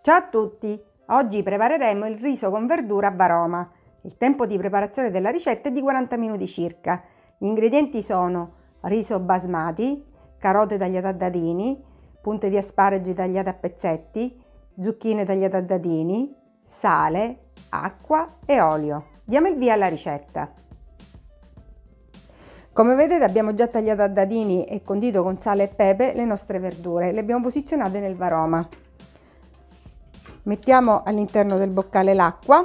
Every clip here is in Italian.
Ciao a tutti! Oggi prepareremo il riso con verdura a Varoma. Il tempo di preparazione della ricetta è di 40 minuti circa. Gli ingredienti sono riso basmati, carote tagliate a dadini, punte di asparagi tagliate a pezzetti, zucchine tagliate a dadini, sale, acqua e olio. Diamo il via alla ricetta. Come vedete abbiamo già tagliato a dadini e condito con sale e pepe le nostre verdure. Le abbiamo posizionate nel varoma. Mettiamo all'interno del boccale l'acqua,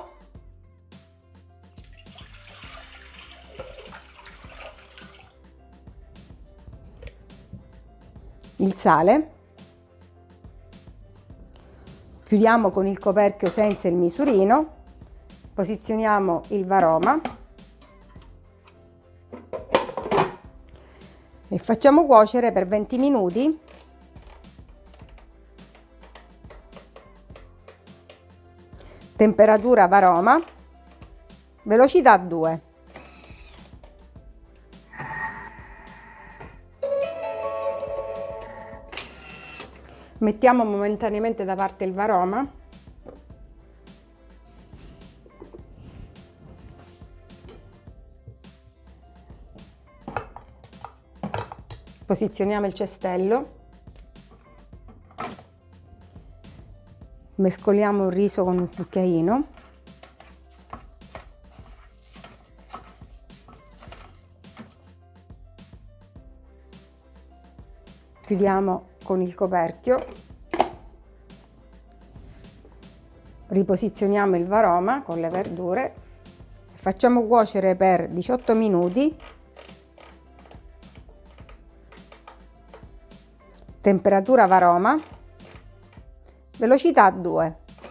il sale, chiudiamo con il coperchio senza il misurino, posizioniamo il varoma e facciamo cuocere per 20 minuti. Temperatura varoma, velocità 2. Mettiamo momentaneamente da parte il varoma. Posizioniamo il cestello. Mescoliamo il riso con il cucchiaino. Chiudiamo con il coperchio. Riposizioniamo il varoma con le verdure. Facciamo cuocere per 18 minuti. Temperatura varoma. Velocità 2.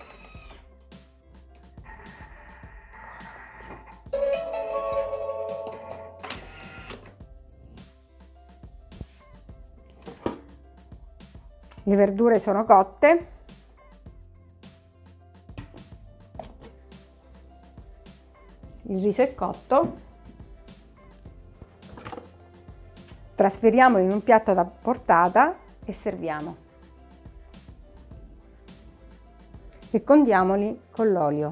Le verdure sono cotte. Il riso è cotto. Trasferiamolo in un piatto da portata e serviamo. E condiamoli con l'olio.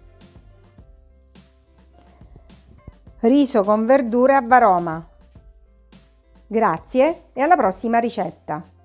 Riso con verdure a Varoma. Grazie e alla prossima ricetta!